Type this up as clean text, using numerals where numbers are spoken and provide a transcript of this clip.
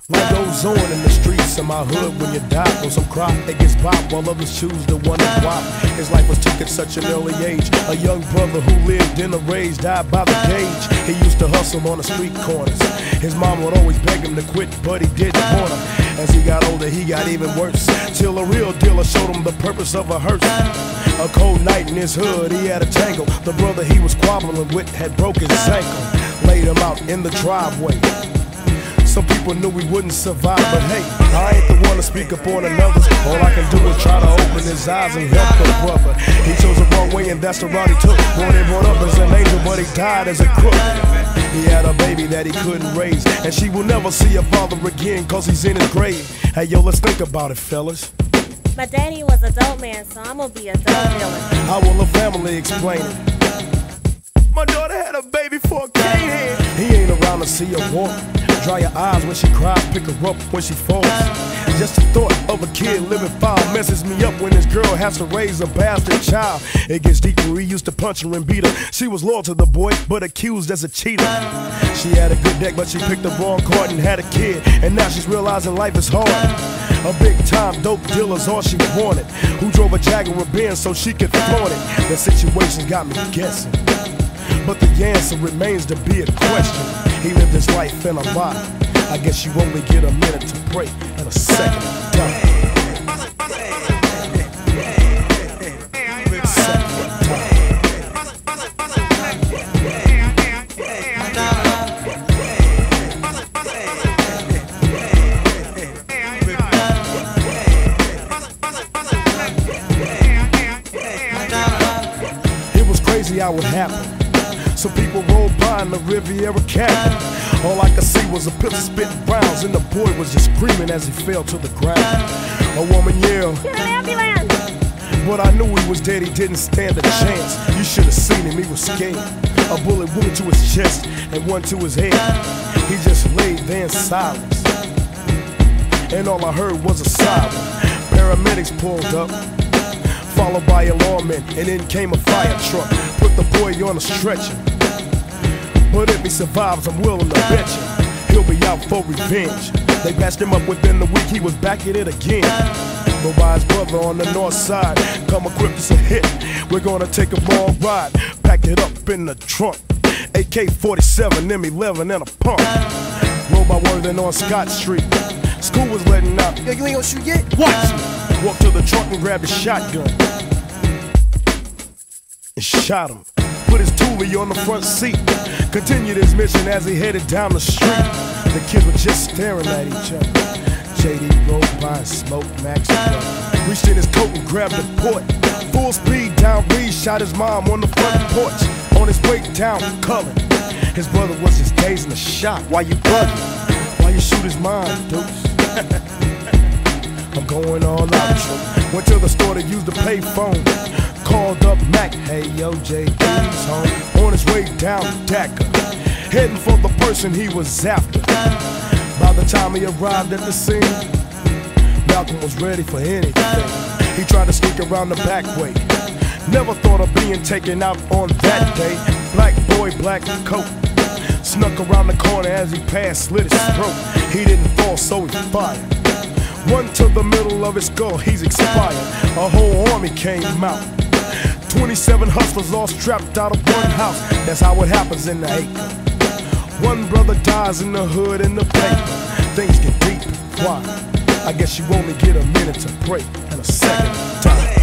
Life goes on in the streets of my hood. When you die on some crop, it gets popped while others choose to wonder why. His life was took at such an early age. A young brother who lived in a rage died by the gauge. He used to hustle on the street corners. His mom would always beg him to quit, but he didn't want to. As he got older, he got even worse, till a real dealer showed him the purpose of a hearse. A cold night in his hood, he had a tangle. The brother he was squabbling with had broken his ankle. Laid him out in the driveway. Some people knew we wouldn't survive, but hey, I ain't the one to speak up on another's. All I can do is try to open his eyes and help the brother. He chose the wrong way and that's the route he took. Born and brought up as an angel, but he died as a crook. He had a baby that he couldn't raise, and she will never see her father again, cause he's in his grave. Hey yo, let's think about it, fellas. My daddy was a dope man, so I'm gonna be a dope dealer. How will the family explain it? My daughter had a baby for a cane head. He ain't around to see her walk. Dry your eyes when she cries, pick her up when she falls. Just the thought of a kid living foul messes me up when this girl has to raise a bastard child. It gets deeper, he used to punch her and beat her. She was loyal to the boy, but accused as a cheater. She had a good deck, but she picked the wrong card and had a kid. And now she's realizing life is hard. A big time dope dealer's all she wanted, who drove a Jaguar Benz so she could flaunt it. The situation's got me guessing, but the answer remains to be a question. He lived his life in a lie. I guess you only get a minute to pray and a second to die. It was crazy how it happened. Some people rolled by in the Riviera cabin. All I could see was a pistol spitting rounds, and the boy was just screaming as he fell to the ground. A woman yelled, "Get an ambulance!" but I knew he was dead, he didn't stand a chance. You should have seen him, he was scared. A bullet went to his chest and one to his head. He just laid there in silence, and all I heard was a siren. Paramedics pulled up, followed by a lawman, and then came a fire truck. Put the boy on a stretcher, but if he survives, I'm willing to bet you he'll be out for revenge. They patched him up within the week, he was back at it again. But by his brother on the north side, come equipped as a hit. We're gonna take a long ride, pack it up in the trunk. AK-47, M11 and a pump. Rode by Worthing on Scott Street. School was letting out. Yo, you ain't gonna shoot yet? Watch me. Walked to the trunk and grabbed his shotgun and shot him. Put his toolie on the front seat. Continued his mission as he headed down the street. The kids were just staring at each other. JD rolled by and smoked Max. Reached in his coat and grabbed the port. Full speed down Reed, shot his mom on the front porch. On his way down Cullen, his brother was just dazed in the shot. Why you bugging? Why you shoot his mom, Deuce? I'm going all out, True. Went to the store to use the payphone. Called up Mac, hey yo, JD's home. On his way down Daca, heading for the person he was after. By the time he arrived at the scene, Malcolm was ready for anything. He tried to sneak around the back way. Never thought of being taken out on that day. Black boy, black coat. Snuck around the corner as he passed, slit his throat. He didn't fall, so he fired. One to the middle of his skull, he's expired. A whole army came out. 27 hustlers all strapped out of one house. That's how it happens in the acre. One brother dies in the hood in the paper. Things get deep and quiet. I guess you only get a minute to pray and a second to die.